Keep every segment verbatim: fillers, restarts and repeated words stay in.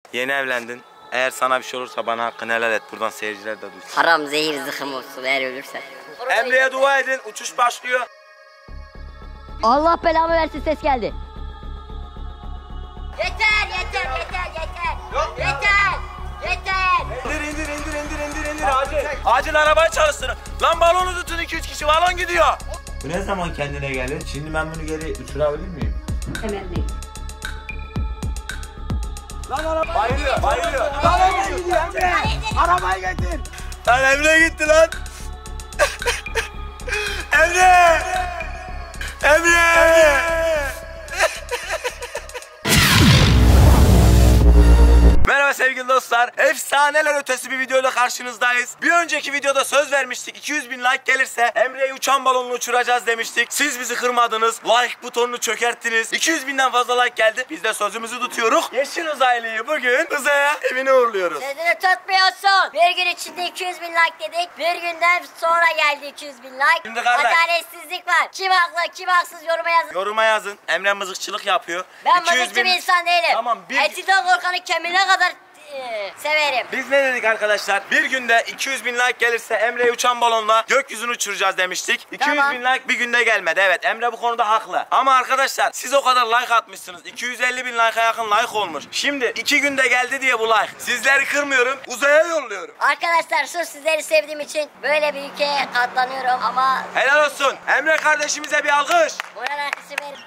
Yeni evlendin. Eğer sana bir şey olursa bana hakkını helal et. Buradan seyirciler de duysun. Haram zehir zıkkım olsun eğer ölürsen. Emre'ye dua edin. Uçuş başlıyor. Allah belamı versin, ses geldi. Yeter yeter yeter yeter. Yok yeter. Yeter. İndir indir indir indir indir indir acil. Acil arabayı çalıştırın. Lan balonu tutun, iki üç kişi balon gidiyor. Bu ne zaman kendine gelir? Şimdi ben bunu geri uçurabilir miyim? Hemen değil. Lan araba bayılıyor bayılıyor. Araba gidiyor Emre. Arabayı getir. Lan Emre gitti lan. Emre. Emre. Merhaba sevgili dostlar. Efsaneler ötesi bir videoyla karşınızdayız. Bir önceki videoda söz vermiştik. iki yüz bin like gelirse Emre'yi uçan balonla uçuracağız demiştik. Siz bizi kırmadınız. Like butonunu çökerttiniz. iki yüz binden fazla like geldi. Biz de sözümüzü tutuyoruz. Yeşil uzaylıyı bugün uzaya evine uğurluyoruz. Sözünü tutmuyorsun. Bir gün içinde iki yüz bin like dedik. Bir günden sonra geldi iki yüz bin like. Şimdi kardeş. Adaletsizlik var. Kim haklı kim haksız yoruma yazın. Yoruma yazın. Emre mızıkçılık yapıyor. Ben iki yüz mızıkçı bin... bir insan değilim. Tamam, bir... Etinden korkanı kemiğine kadar e, severim. Biz ne dedik arkadaşlar? Bir günde iki yüz bin like gelirse Emre'yi uçan balonla gökyüzünü uçuracağız demiştik. iki yüz Tamam. bin like bir günde gelmedi. Evet, Emre bu konuda haklı. Ama arkadaşlar siz o kadar like atmışsınız. iki yüz elli bin like'a yakın like olmuş. Şimdi iki günde geldi diye bu like. Sizleri kırmıyorum. Uzaya yolluyorum. Arkadaşlar sırf sizleri sevdiğim için böyle bir ülkeye katlanıyorum ama Helal olsun. Emre kardeşimize bir alkış. moral arkası verin.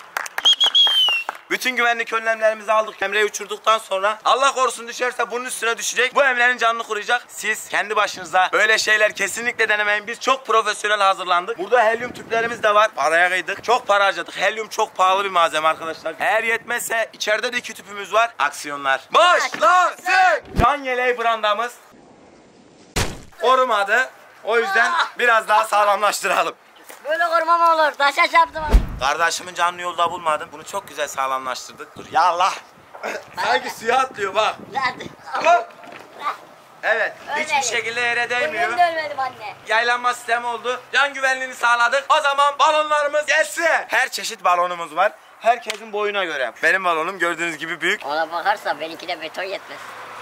Bütün güvenlik önlemlerimizi aldık. Emre'yi uçurduktan sonra Allah korusun düşerse bunun üstüne düşecek. Bu Emre'nin canını koruyacak. Siz kendi başınıza böyle şeyler kesinlikle denemeyin. Biz çok profesyonel hazırlandık. Burada helyum tüplerimiz de var. Paraya kıydık. Çok para harcadık. Helyum çok pahalı bir malzeme arkadaşlar. Eğer yetmezse içeride de iki tüpümüz var. Aksiyonlar başlasın. Can yeleği brandamız korumadı. O yüzden biraz daha sağlamlaştıralım. Böyle koruma mı olur? Taşa çarptım. Kardeşimin canını yolda bulmadım. Bunu çok güzel sağlamlaştırdık. Dur ya Allah. Sanki suya atlıyor bak. Bak. Evet. Öyle Hiçbir mi? şekilde yere değmiyor. Ben de ölmedim anne. Yaylanma sistemi oldu. Can güvenliğini sağladık. O zaman balonlarımız gelsin. Her çeşit balonumuz var. Herkesin boyuna göre. Benim balonum gördüğünüz gibi büyük. Ona bakarsan benimki de beton yetmez.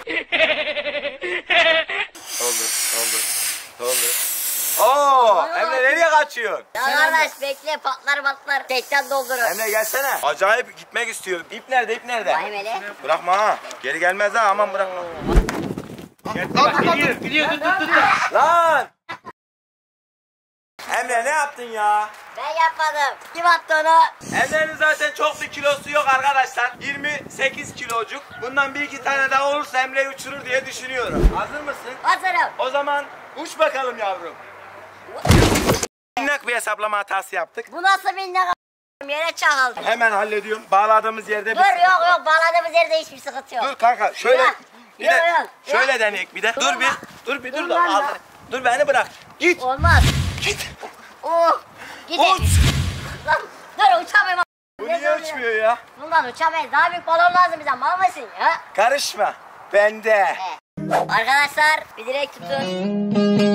Oldu, oldu, oldu. Oo, Emre nereye kaçıyorsun? Ya kardeş bekle patlar patlar. Tekten doldurur. Emre gelsene. Acayip gitmek istiyorum. İp nerede? İp nerede? Vay hele. Bırakma ha. Geri gelmez ha. Aman bırakma. Gidiyor, gidiyor. Tut, tut, tut. Lan! Emre ne yaptın ya? Ben yapmadım. Kim attı onu? Emre'nin zaten çok bir kilosu yok arkadaşlar. yirmi sekiz kilocuk. Bundan bir iki tane daha olursa Emre'yi uçurur diye düşünüyorum. Hazır mısın? Hazırım. O zaman uç bakalım yavrum. Minnak bir hesaplama hatası yaptık. Bu nasıl bir ne k*****? Yere çakıldı. Hemen hallediyorum. Bağladığımız yerde bir... Dur yok yok bağladığımız yerde hiçbir sıkıntı yok. Dur kanka şöyle... Yok, Bir de yok, yok. şöyle deneyek bir de. Dur bir. Dur bir dur Dur da. lan Al. da. Dur beni bırak. Git. Olmaz. Git. Oh. Git. Uç. Lan dur uçamayım. Bu niye uçmuyor ya? Bundan uçamayız. Daha büyük balon lazım bize. Mal mısın ya? Karışma. Bende. Arkadaşlar bir direk tutun.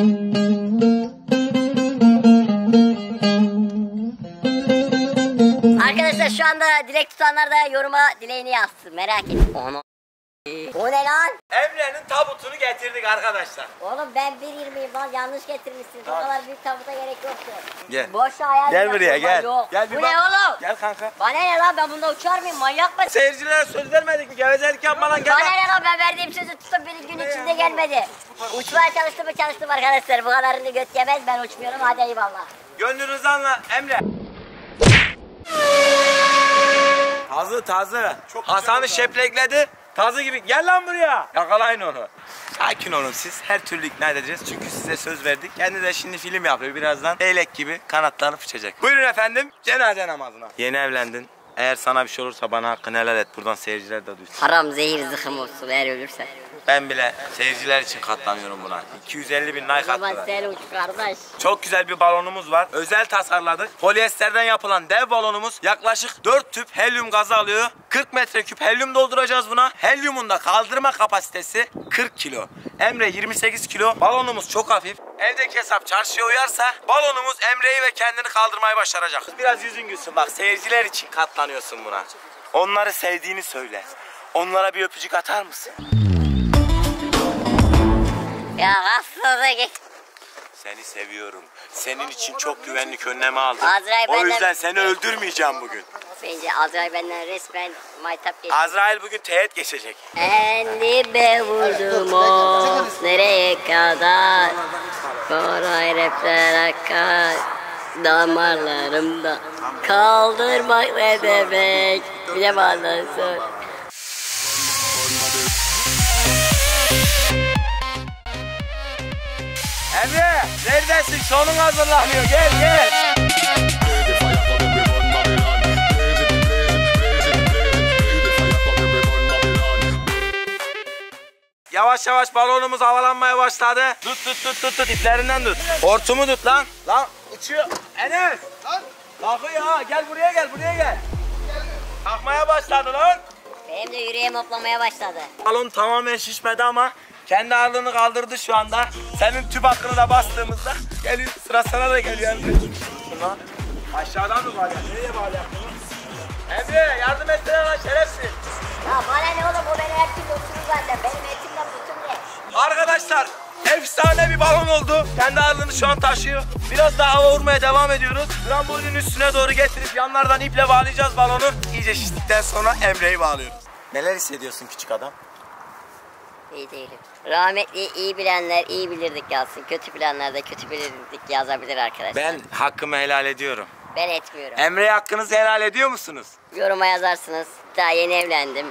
Arkadaşlar şu anda direkt tutanlar da yoruma dileğini yazsın. Merak ettim. Onu. O ne lan? Emre'nin tabutunu getirdik arkadaşlar. Oğlum ben bir yirmiyim lan yanlış getirmişsin. O kadar büyük tabuta gerek yoktu. Gel. Boş hayal. Gel buraya gel. Yok. Gel bir Bu bak. ne oğlum? Gel kanka. Bana ne lan ben bunda uçar mıyım manyak mısın? Seyircilere söz vermedik mi? Gevezelik yapma lan gel. Bana lan. ne lan ben verdiğim sözü tutup bir gün içinde gelmedi. Uçmaya çalıştım mı çalıştım arkadaşlar. Bu kadarını göt yemez ben uçmuyorum hadi eyvallah. Gönlünüzü anla Emre. Tazı tazı. Hasan'ı şeplekledi. Tazı gibi. Gel lan buraya. Yakalayın onu. Sakin olun siz. Her türlü ikna edeceğiz. Çünkü size söz verdik. Kendi de şimdi film yapıyor. Birazdan leylek gibi kanatlanıp uçacak. Buyurun efendim. Cenaze namazına. Yeni evlendin. Eğer sana bir şey olursa bana hakkını helal et. Buradan seyirciler de duysun. Haram zehir zıkkım olsun eğer ölürsen. Ben bile seyirciler için katlanıyorum buna. iki yüz elli bin like Baba attılar. sen uç kardeş. Çok güzel bir balonumuz var. Özel tasarladık. Polyesterden yapılan dev balonumuz yaklaşık dört tüp helyum gazı alıyor. kırk metreküp helyum dolduracağız buna. Helyumun da kaldırma kapasitesi kırk kilo. Emre yirmi sekiz kilo. Balonumuz çok hafif. Evdeki hesap çarşıya uyarsa balonumuz Emre'yi ve kendini kaldırmayı başaracak. Biraz yüzün gülsün bak, seyirciler için katlanıyorsun buna. Onları sevdiğini söyle. Onlara bir öpücük atar mısın? Ya aslında git. Seni seviyorum. Senin için çok güvenlik önlemi aldım. Azrail O benden- yüzden seni öldürmeyeceğim bugün. Bence Azrail benden resmen maytap geçti. Azrail bugün teğet geçecek. Elime vurdum o nereye kadar Koray repler akar damarlarımda kaldırmak ne demek bir de bana sor. Emre neredesin? Sonun hazırlanıyor. Gel gel. Yavaş yavaş balonumuz havalanmaya başladı. Tut tut tut tut tut iplerinden tut. Hortumu tut lan. Lan uçuyor. Enes. Lan. Kalkıyor ha. Gel buraya gel buraya gel. Kalkmaya başladı lan. Benim de yüreğim hoplamaya başladı. Balon tamamen şişmedi ama kendi ağırlığını kaldırdı şu anda. Senin tüp hakkını da bastığımızda geliyor. Sıra sana da geliyor Emre. Şuna. Aşağıdan mı bağlayak? Nereye bağlayak bunu? Emre yardım etsene lan şerefsiz. Ya bana ne oğlum bu beni her türlü uçurur zaten benim etimden tutum ne? Arkadaşlar efsane bir balon oldu. Kendi ağırlığını şu an taşıyor. Biraz daha hava vurmaya devam ediyoruz. Trambolinin üstüne doğru getirip yanlardan iple bağlayacağız balonu. İyice şiştikten sonra Emre'yi bağlıyoruz. Neler hissediyorsun küçük adam? İyi değilim. Rahmetli iyi bilenler iyi bilirdik yazsın. Kötü bilenler de kötü bilirdik yazabilir arkadaşlar. Ben hakkımı helal ediyorum. Ben etmiyorum. Emre'ye hakkınızı helal ediyor musunuz? Yoruma yazarsınız. Daha yeni evlendim.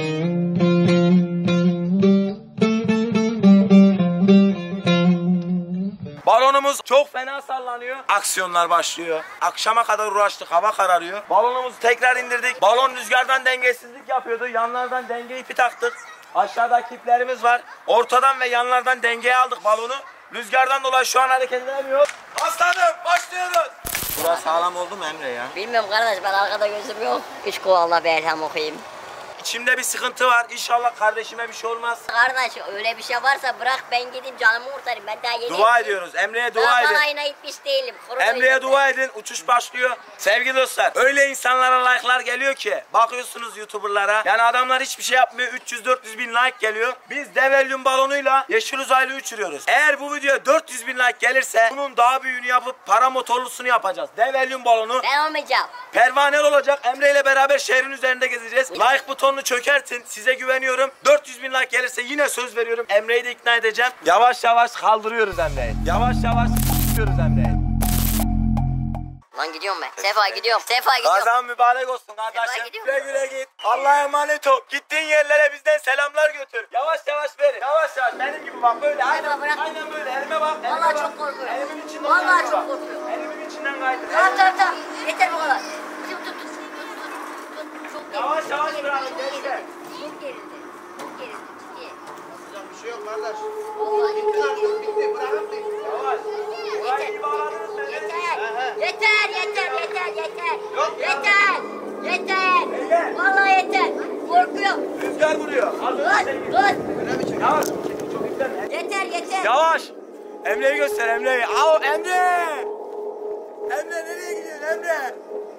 Balonumuz çok fena sallanıyor. Aksiyonlar başlıyor. Akşama kadar uğraştık. Hava kararıyor. Balonumuzu tekrar indirdik. Balon rüzgardan dengesizlik yapıyordu. Yanlardan denge ipi taktık. Aşağıdaki iplerimiz var. Ortadan ve yanlardan dengeye aldık balonu. Rüzgardan dolayı şu an hareket edemiyor. Aslanım başlıyoruz. Burası sağlam oldu mu Emre ya? Bilmiyorum kardeş ben arkada gözüm yok. Üç kovala bir elham okuyayım. İçimde bir sıkıntı var. İnşallah kardeşime bir şey olmaz. Kardeş öyle bir şey varsa bırak ben gideyim canımı kurtarayım. Ben daha yeni Dua ettim. ediyoruz. Emre'ye Daha dua edin. balayına gitmiş değilim. Kuru Emre'ye değilim dua edin. Uçuş başlıyor. Sevgili dostlar, öyle insanlara like'lar geliyor ki bakıyorsunuz YouTuber'lara. Yani adamlar hiçbir şey yapmıyor. üç yüz dört yüz bin like geliyor. Biz Develyum balonuyla yeşil uzaylı uçuruyoruz. Eğer bu videoya dört yüz bin like gelirse bunun daha büyüğünü yapıp para motorlusunu yapacağız. Develyum balonu Ben olmayacağım. pervaneli olacak. Emre ile beraber şehrin üzerinde gezeceğiz. Like butonunu çökertin. Size güveniyorum. dört yüz bin like gelirse yine söz veriyorum. Emre'yi de ikna edeceğim. Yavaş yavaş kaldırıyoruz Emre'yi. Yavaş yavaş tutuyoruz Emre'yi. Lan gidiyorum ben. Sefa gidiyorum. Sefa gidiyorum. Kazan mübarek olsun kardeşim. Sefa gidiyor Güle güle git. Allah'a emanet ol. Gittiğin yerlere bizden selamlar götür. Yavaş yavaş verin. Yavaş yavaş. Benim gibi bak böyle. Aynen, bırak. aynen böyle. Elime bak. Elime Vallahi bak. çok korkuyorum. Elimin içinden Vallahi kaydır çok bak. korkuyorum. Elimin içinden kaydır. Tamam tamam tamam. Yeter bu kadar. Tut tut tut. Tut tut. Çok gerildi. Yavaş yavaş Çok bırak, gerildi, gençler. Çok gerildi. Çok gerildi. Ciddi. Bir şey yok kardeş. Vallahi Bitti artık bitti. Bırakın bitti. Yavaş. Burayı iyi bağladınız mı? Yeter. He he. Yeter yeter yeter yeter. Yok ya. Yeter. Yeter. Ege. Vallahi yeter. Korkuyorum. Rüzgar vuruyor. Hazır Dur mısın? dur. Yavaş. Çok yüklenme. Yeter yeter. Yavaş. Emre'yi göster Emre'yi. Al Emre. Emre nereye gidiyorsun Emre?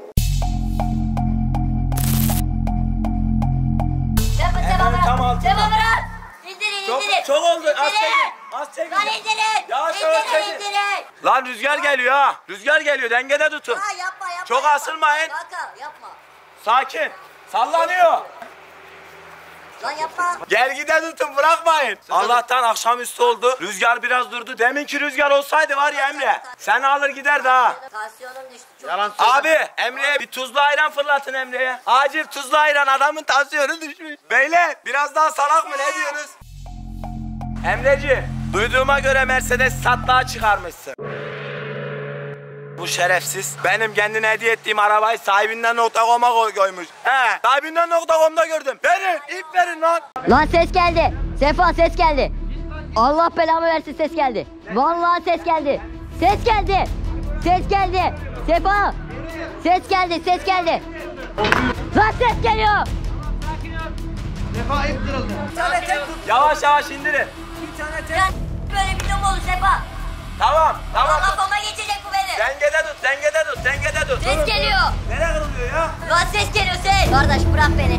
Sefa Evet, sefa bırak. tam altında. Sefa bırak. İndirin Çok, indirin. çok oldu. Az İndirin. çekin. Az çekin. Lan indirin. Yavaş yavaş İndirin çekin. indirin. Lan rüzgar geliyor ha. Rüzgar geliyor. Dengede tutun. Ha yapma yapma. Çok yapma. asılmayın. Kanka yapma. Sakin. Sallanıyor. Lan yapma. Gergide tutun bırakmayın. Allah'tan akşamüstü oldu. Rüzgar biraz durdu. Deminki rüzgar olsaydı var ya Emre. Seni alır giderdi ha. Tansiyonum düştü. Çok. Yalan Abi Emre'ye bir tuzlu ayran fırlatın Emre'ye. Acil tuzlu ayran, adamın tansiyonu düşmüş. Beyler biraz daha salak mı ne diyorsunuz? Emreci, duyduğuma göre Mercedes satlığa çıkarmışsın. Bu şerefsiz benim kendine hediye ettiğim arabayı sahibinden nokta com'a koy koymuş. He, sahibinden nokta com'da gördüm. Verin, ip verin lan. Lan ses geldi. Sefa ses geldi. Allah belamı versin ses geldi. Vallahi ses geldi. Ses geldi. Ses geldi. Sefa. Ses geldi ses geldi. Lan ses geliyor. Defa ip kırıldı. Yavaş yavaş indirin. Ya böyle bir dom olur Sefa. Tamam, tamam. Ama kafama geçecek bu benim. Dengede tut, dengede tut, dengede tut. Ses geliyor. Nereye kırılıyor ya? Lan ses geliyor ses. Kardeş bırak beni.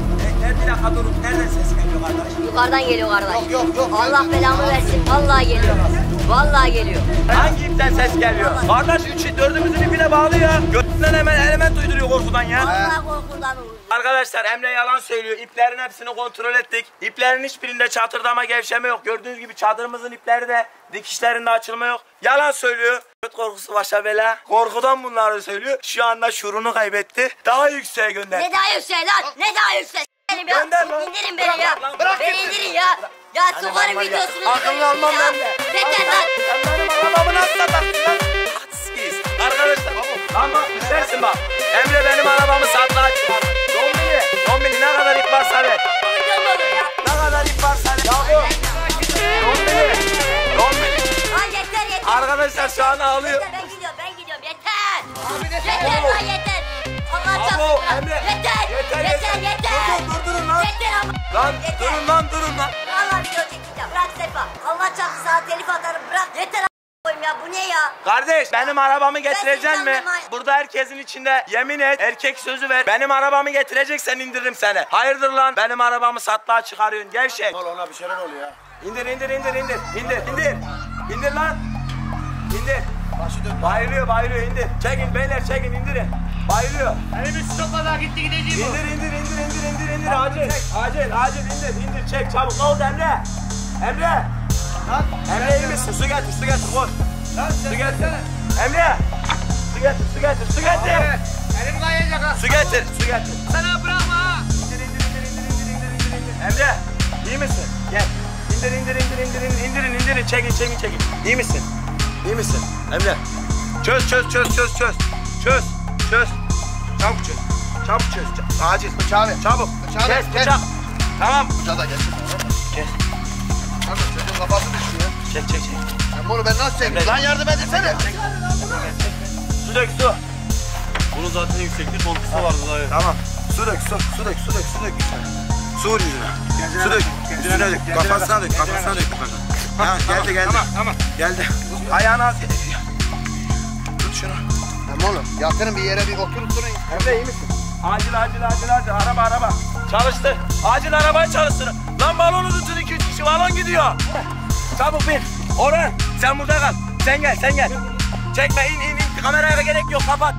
Nerede bir dakika durun. Nereden ses geliyor kardeş? Yukarıdan geliyor kardeş. Yok yok yok. Allah belamı versin. Vallahi geliyor. Vallahi geliyor. Hangi ipten ses geliyor? Kardeş üçü dördümüzün ipine bağlı ya. Götünden hemen element uyduruyor korkudan ya. Vallahi korkudan vurdu. Arkadaşlar Emre yalan söylüyor. İplerin hepsini kontrol ettik. İplerin hiçbirinde çatırdama, gevşeme yok. Gördüğünüz gibi çadırımızın ipleri de dikişlerinde açılma yok. Yalan söylüyor. Göt korkusu başa bela. Korkudan bunları söylüyor. Şu anda şuurunu kaybetti. Daha yükseğe gönder. Ne daha yüksek lan? Ne daha yüksek? Benim ya. Gönder lan. İndirin beni ya. Bırak lan, bırak. Beni indirin ya. Ya sokarım normal ya. videosunu. Aklını almam ben de. Yeter lan. Sen benim arabamı nasıl satarsın lan? Hadsiz. Arkadaşlar lan bak düşersin bak. Emre benim arabamı satlığa çıkardı. Dombili. Dombili ne kadar ip varsa ver. Koyacağım onu ya. Ne kadar ip varsa ver. Ya bu. Dombili. Dombili. Lan yeter yeter. Arkadaşlar şu an ağlıyor. Yeter ben gidiyorum ben gidiyorum yeter. Yeter lan yeter. Allah Abo, çarpsın. Emre. Yeter. Yeter, Yeter yeter. yeter. Dur, dur, durun lan. Yeter ama. Lan Yeter. durun lan durun lan. Valla video çekeceğim. Bırak Sefa. Allah çarpsın sana telif atarım. Bırak. Yeter a**ayım ya. Bu ne ya? Kardeş benim arabamı getireceksin mi? Ben seni Burada herkesin içinde yemin et, erkek sözü ver. Benim arabamı getireceksen indiririm seni. Hayırdır lan? Benim arabamı satlığa çıkarıyorsun gevşek. Ol ona bir şeyler oluyor ya. İndir indir indir indir indir indir. İndir lan. İndir. Başı dön. Bayılıyor bayılıyor indir. Çekin beyler çekin indirin. Bayılıyor. Elimi stopla daha gitti gideceğim o. İndir indir indir indir indir indir acil. Acil acil indir indir çek çabuk. Ne oldu Emre? Emre. Lan. Emre iyi misin? Su getir su getir koş. Lan Su sen getir. gelsene. Emre. Su getir su getir su getir. Elim kayacak ha. Su getir su getir. Sana bırakma ha. İndir indir indir indir indir indir indir indir. Emre iyi misin? Gel. İndir indir indir indir indir indirin indirin çekin çekin çekin. İyi misin? İyi misin? Emre. Çöz çöz çöz çöz çöz. Çöz çöz. Çabuk çöz. Çabuk çöz. Ç- Acil. Bıçağı ver. Çabuk. Bıçağı ver, Kes gel. bıçak. Tamam. Bıçağı da gelsin. Kes. Kardeş çocuğun kafası düşüyor. Çek çek çek. Ben bunu ben nasıl çekeyim? Lan yardım etsene. Su dök su. Bunun zaten yükseklik korkusu vardı dayı. Tamam. Su dök su. Su dök su dök su dök. Su vur yüzüne. Su dök. Üstüne dök. Kafasına dök. Kafasına dök. Ha, geldi geldi. Tamam tamam. Geldi. Ayağını al. Tut şunu. Tamam oğlum yatırın bir yere bir oturun durun. Emre iyi misin? Acil acil acil acil. Araba araba. Çalıştır. Acil arabayı çalıştır. Lan balonu tutun iki üç kişi balon gidiyor. Çabuk bin. Orhan sen burada kal. Sen gel sen gel. Çekme in in in. Kameraya gerek yok kapat.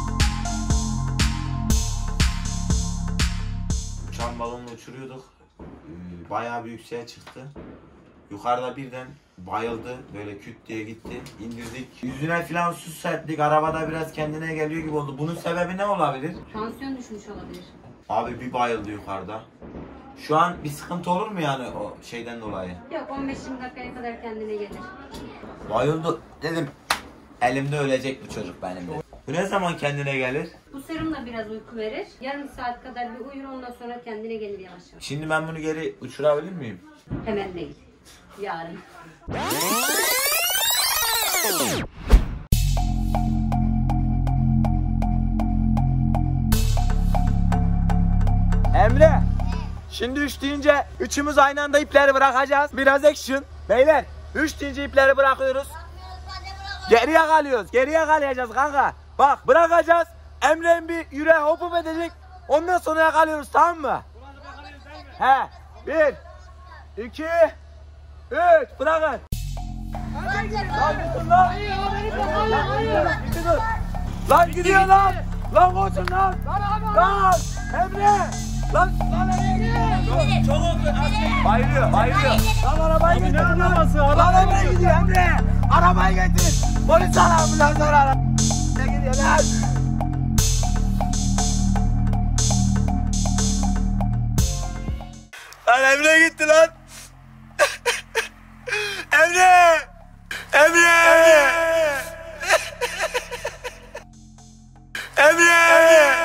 Uçan balonla uçuruyorduk. Ee, Bayağı bir yükseğe çıktı. Yukarıda birden bayıldı. Böyle küt diye gitti. İndirdik. Yüzüne falan su serptik. Arabada biraz kendine geliyor gibi oldu. Bunun sebebi ne olabilir? Tansiyon düşmüş olabilir. Abi bir bayıldı yukarıda. Şu an bir sıkıntı olur mu yani o şeyden dolayı? Yok on beş yirmi dakikaya kadar kendine gelir. Bayıldı dedim. Elimde ölecek bu çocuk benim de. Bu ne zaman kendine gelir? Bu serum da biraz uyku verir. Yarım saat kadar bir uyur ondan sonra kendine gelir yavaş yavaş. Şimdi ben bunu geri uçurabilir miyim? Hemen değil. Yarın. Emre. Şimdi üç deyince üçümüz aynı anda ipleri bırakacağız. Biraz action. Beyler üç deyince ipleri bırakıyoruz. Geriye kalıyoruz. Geriye kalacağız kanka. Bak bırakacağız. Emre'nin bir yüreği hopup edecek. Ondan sonra yakalıyoruz tamam mı? He. Bir. iki. Üç. Bırakın. Lan gitsin lan. Lan gidiyor lan. Lan koşun lan. Lan. Emre. Lan. Lan nereye gidiyor? Çok oldu. Bayılıyor. Bayılıyor. Lan arabayı getir. Lan Emre gidiyor Emre. Arabayı getir. Polis ara ambulans ara. Ne gidiyor lan? Lan Emre gitti lan. Emre. Emre. Emre.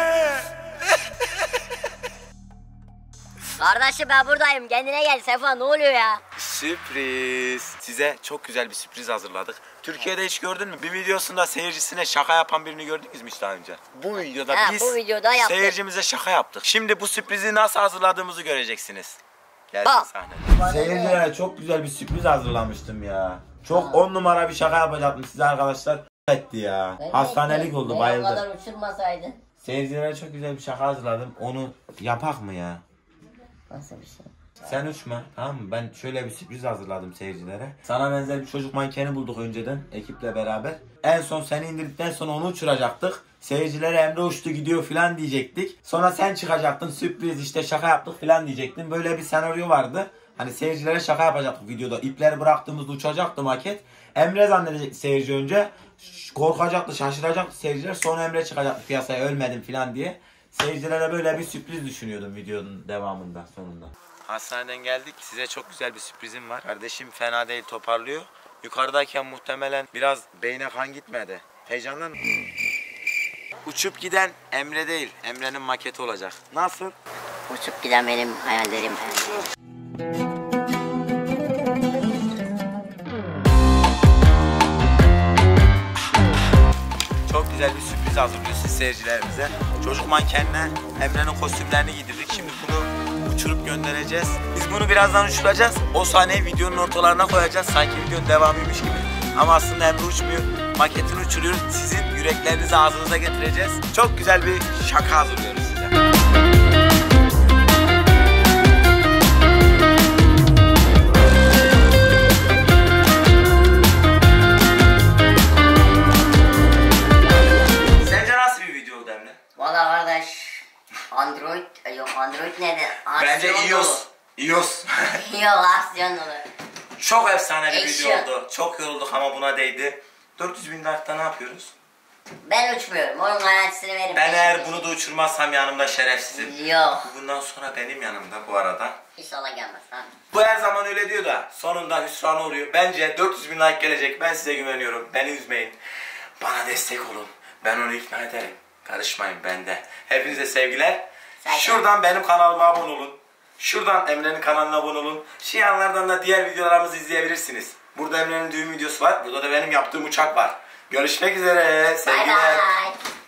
Kardeşim ben buradayım. Kendine gel Sefa ne oluyor ya? Sürpriz. Size çok güzel bir sürpriz hazırladık. Türkiye'de hiç gördün mü? Bir videosunda seyircisine şaka yapan birini gördünüz mü hiç daha önce? Bu videoda Ha, biz bu videoda yaptık. seyircimize şaka yaptık. Şimdi bu sürprizi nasıl hazırladığımızı göreceksiniz. Gelsin Bak. sahne. Seyircilere çok güzel bir sürpriz hazırlamıştım ya. Çok on numara bir şaka yapacaktım size arkadaşlar. Etti ya. Hastanelik oldu, O bayıldı. kadar uçurmasaydın. Seyircilere çok güzel bir şaka hazırladım. Onu yapak mı ya? Nasıl bir şey? Sen uçma, tamam mı? Ben şöyle bir sürpriz hazırladım seyircilere. Sana benzer bir çocuk mankeni bulduk önceden ekiple beraber. En son seni indirdikten sonra onu uçuracaktık. Seyircilere Emre uçtu gidiyor filan diyecektik. Sonra sen çıkacaktın, sürpriz işte şaka yaptık filan diyecektin. Böyle bir senaryo vardı. Hani seyircilere şaka yapacaktık videoda. İpleri bıraktığımızda uçacaktı maket. Emre zannedecek seyirci önce. Korkacaktı, şaşıracaktı seyirciler. Sonra Emre çıkacaktı piyasaya ölmedim filan diye. Seyircilere böyle bir sürpriz düşünüyordum videonun devamında, sonunda. Hastaneden geldik. Size çok güzel bir sürprizim var. Kardeşim fena değil, toparlıyor. Yukarıdayken muhtemelen biraz beyne kan gitmedi. Heyecanlan. Uçup giden Emre değil, Emre'nin maketi olacak. Nasıl? Uçup giden benim hayallerim. Çok güzel bir sürpriz hazırlıyor siz seyircilerimize. Çocuk mankenle Emre'nin kostümlerini giydirdik. Şimdi bunu uçurup göndereceğiz. Biz bunu birazdan uçuracağız. O sahneyi videonun ortalarına koyacağız. Sanki videonun devamıymış gibi. Ama aslında Emre uçmuyor. Maketini uçuruyoruz. Sizin yüreklerinizi ağzınıza getireceğiz. Çok güzel bir şaka hazırlıyoruz size. Sence nasıl bir video oldu Emre? Valla kardeş. Android, yok Android nedir? Bence Aksiyon iOS. iOS. dolu. Yok aksiyon dolu. Çok efsane bir Action. video oldu. Çok yorulduk ama buna değdi. dört yüz bin like'da ne yapıyoruz? Ben uçmuyorum. Onun garantisini verin. Ben eğer bunu da uçurmazsam yanımda şerefsizim. Yok. Bundan sonra benim yanımda bu arada. İnşallah gelmez ha. Bu her zaman öyle diyor da sonunda hüsran oluyor. Bence dört yüz bin like gelecek. Ben size güveniyorum. Beni üzmeyin. Bana destek olun. Ben onu ikna ederim. Karışmayın bende. Hepinize sevgiler. Saygılar. Şuradan benim kanalıma abone olun. Şuradan Emre'nin kanalına abone olun. Şu yanlardan da diğer videolarımızı izleyebilirsiniz. Burada Emre'nin düğün videosu var. Burada da benim yaptığım uçak var. Görüşmek üzere. Bye Sevgiler. bye.